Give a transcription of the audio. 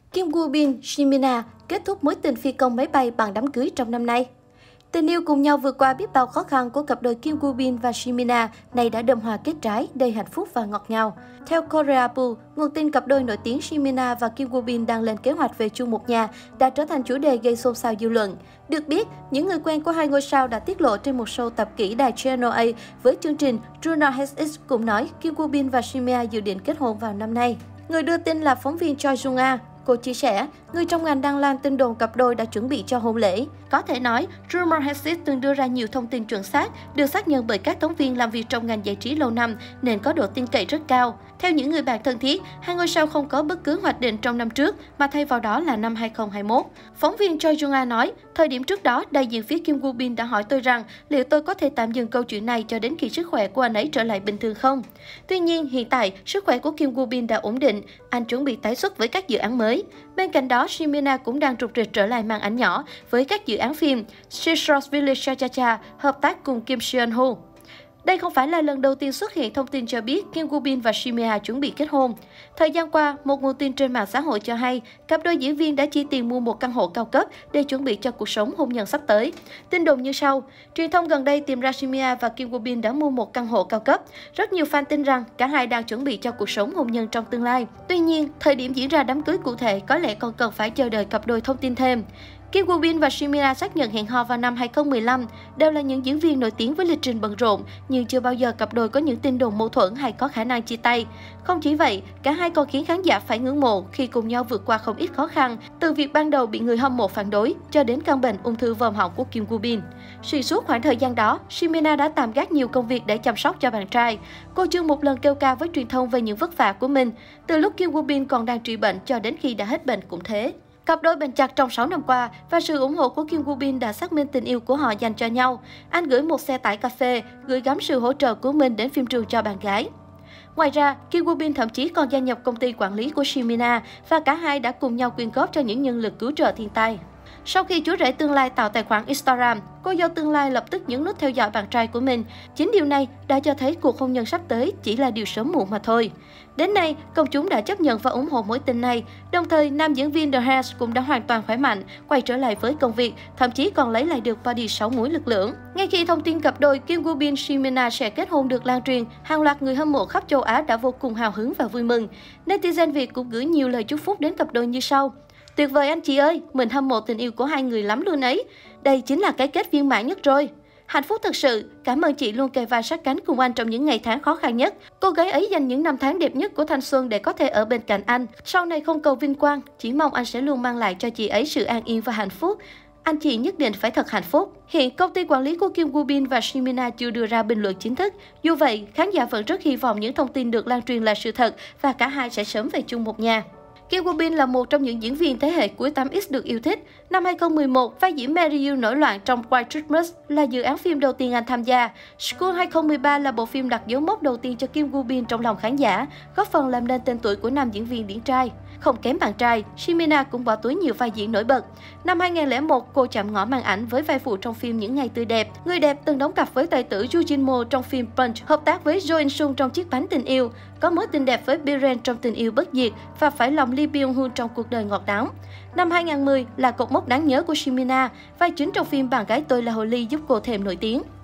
Kim Woo Bin, Jimina kết thúc mối tình phi công máy bay bằng đám cưới trong năm nay. Tình yêu cùng nhau vượt qua biết bao khó khăn của cặp đôi Kim Woo Bin và Jimina này đã đơm hoa kết trái, đầy hạnh phúc và ngọt ngào. Theo Korea Bull, nguồn tin cặp đôi nổi tiếng Jimina và Kim Woo Bin đang lên kế hoạch về chung một nhà đã trở thành chủ đề gây xôn xao dư luận. Được biết, những người quen của hai ngôi sao đã tiết lộ trên một show tập kỹ đài Channel A với chương trình Juna Has It cũng nói Kim Woo Bin và Jimina dự định kết hôn vào năm nay. Người đưa tin là phóng viên Choi Jung-a. Cô chia sẻ, người trong ngành đang lan tin đồn cặp đôi đã chuẩn bị cho hôn lễ. Có thể nói, Rumor Has It từng đưa ra nhiều thông tin chuẩn xác, được xác nhận bởi các phóng viên làm việc trong ngành giải trí lâu năm nên có độ tin cậy rất cao. Theo những người bạn thân thiết, hai ngôi sao không có bất cứ hoạch định trong năm trước, mà thay vào đó là năm 2021. Phóng viên Choi Jung-a nói, thời điểm trước đó, đại diện phía Kim Woo Bin đã hỏi tôi rằng liệu tôi có thể tạm dừng câu chuyện này cho đến khi sức khỏe của anh ấy trở lại bình thường không? Tuy nhiên, hiện tại, sức khỏe của Kim Woo Bin đã ổn định, anh chuẩn bị tái xuất với các dự án mới. Bên cạnh đó, Jimina cũng đang rục rịch trở lại màn ảnh nhỏ với các dự án phim Shishro's Village Cha Cha Cha, hợp tác cùng Kim Seon Ho. Đây không phải là lần đầu tiên xuất hiện thông tin cho biết Kim Woo Bin và Jimina chuẩn bị kết hôn. Thời gian qua, một nguồn tin trên mạng xã hội cho hay, cặp đôi diễn viên đã chi tiền mua một căn hộ cao cấp để chuẩn bị cho cuộc sống hôn nhân sắp tới. Tin đồn như sau, truyền thông gần đây tìm ra Jimina và Kim Woo Bin đã mua một căn hộ cao cấp. Rất nhiều fan tin rằng cả hai đang chuẩn bị cho cuộc sống hôn nhân trong tương lai. Tuy nhiên, thời điểm diễn ra đám cưới cụ thể có lẽ còn cần phải chờ đợi cặp đôi thông tin thêm. Kim Woo Bin và Jimina xác nhận hẹn hò vào năm 2015, đều là những diễn viên nổi tiếng với lịch trình bận rộn, nhưng chưa bao giờ cặp đôi có những tin đồn mâu thuẫn hay có khả năng chia tay. Không chỉ vậy, cả hai còn khiến khán giả phải ngưỡng mộ khi cùng nhau vượt qua không ít khó khăn, từ việc ban đầu bị người hâm mộ phản đối cho đến căn bệnh ung thư vòm họng của Kim Woo Bin. Xuyên suốt khoảng thời gian đó, Jimina đã tạm gác nhiều công việc để chăm sóc cho bạn trai. Cô chưa một lần kêu ca với truyền thông về những vất vả của mình, từ lúc Kim Woo Bin còn đang trị bệnh cho đến khi đã hết bệnh cũng thế. Cặp đôi bền chặt trong 6 năm qua và sự ủng hộ của Kim Woo Bin đã xác minh tình yêu của họ dành cho nhau. Anh gửi một xe tải cà phê, gửi gắm sự hỗ trợ của mình đến phim trường cho bạn gái. Ngoài ra, Kim Woo Bin thậm chí còn gia nhập công ty quản lý của Jimina và cả hai đã cùng nhau quyên góp cho những nhân lực cứu trợ thiên tai. Sau khi chú rể tương lai tạo tài khoản Instagram, cô dâu tương lai lập tức nhấn nút theo dõi bạn trai của mình. Chính điều này đã cho thấy cuộc hôn nhân sắp tới chỉ là điều sớm muộn mà thôi. Đến nay, công chúng đã chấp nhận và ủng hộ mối tình này. Đồng thời, nam diễn viên The Hairs cũng đã hoàn toàn khỏe mạnh, quay trở lại với công việc, thậm chí còn lấy lại được body 6 múi lực lưỡng. Ngay khi thông tin cặp đôi Kim Woo Bin Jimina sẽ kết hôn được lan truyền, hàng loạt người hâm mộ khắp châu Á đã vô cùng hào hứng và vui mừng. Netizen Việt cũng gửi nhiều lời chúc phúc đến cặp đôi như sau. Tuyệt vời anh chị ơi, mình hâm mộ tình yêu của hai người lắm luôn ấy. Đây chính là cái kết viên mãn nhất rồi. Hạnh phúc thật sự, cảm ơn chị luôn kề vai sát cánh cùng anh trong những ngày tháng khó khăn nhất. Cô gái ấy dành những năm tháng đẹp nhất của thanh xuân để có thể ở bên cạnh anh. Sau này không cầu vinh quang, chỉ mong anh sẽ luôn mang lại cho chị ấy sự an yên và hạnh phúc. Anh chị nhất định phải thật hạnh phúc. Hiện, công ty quản lý của Kim Woo Bin và Jimina chưa đưa ra bình luận chính thức. Dù vậy, khán giả vẫn rất hy vọng những thông tin được lan truyền là sự thật và cả hai sẽ sớm về chung một nhà. Kim Woo Bin là một trong những diễn viên thế hệ cuối 8X được yêu thích. Năm 2011, vai diễn Mary You nổi loạn trong White Christmas là dự án phim đầu tiên anh tham gia. School 2013 là bộ phim đặt dấu mốc đầu tiên cho Kim Woo Bin trong lòng khán giả, góp phần làm nên tên tuổi của nam diễn viên điển trai. Không kém bạn trai, Jimina cũng bỏ túi nhiều vai diễn nổi bật. Năm 2001, cô chạm ngõ màn ảnh với vai phụ trong phim Những Ngày Tươi Đẹp. Người đẹp từng đóng cặp với tài tử Yoo Jin Mo trong phim Punch, hợp tác với Jo In Sung trong Chiếc Bánh Tình Yêu, có mối tình đẹp với Biren trong Tình Yêu Bất Diệt và phải lòng Lee Byung Hun trong Cuộc Đời Ngọt Đắng. Năm 2010 là cột mốc đáng nhớ của Jimina, vai chính trong phim Bạn Gái Tôi Là Hồ Ly giúp cô thêm nổi tiếng.